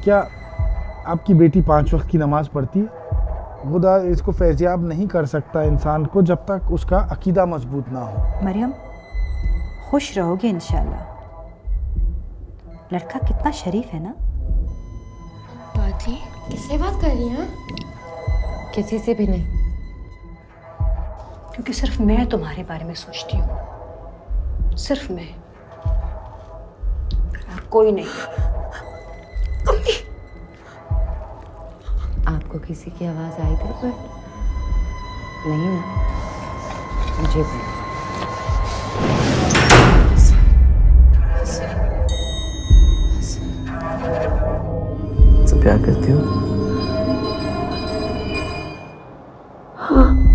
क्या आपकी बेटी 5 वक्त की नमाज पढ़ती है? खुदा इसको फैज़याब नहीं कर सकता इंसान को जब तक उसका अकीदा मजबूत ना हो। मरियम, खुश रहोगे इंशाल्लाह। लड़का कितना शरीफ है ना। दादी किससे बात कर रही हैं? किसी से भी नहीं, क्योंकि सिर्फ मैं तुम्हारे बारे में सोचती हूँ, सिर्फ मैं और कोई नहीं। मम्मी, आपको किसी की आवाज आई थी पर नहीं ना? मुझे भी। तो प्यार करती हो? हाँ।